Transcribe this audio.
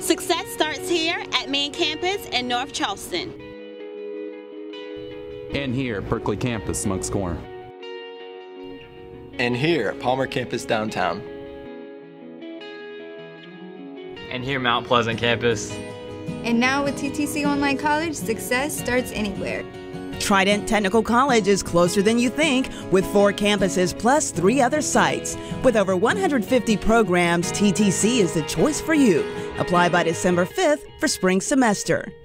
Success starts here at Main Campus in North Charleston. And here at Berkeley Campus, Smokes Corner. And here at Palmer Campus downtown. And here Mount Pleasant Campus. And now with TTC Online College, success starts anywhere. Trident Technical College is closer than you think, with 4 campuses plus 3 other sites. With over 150 programs, TTC is the choice for you. Apply by December 5th for spring semester.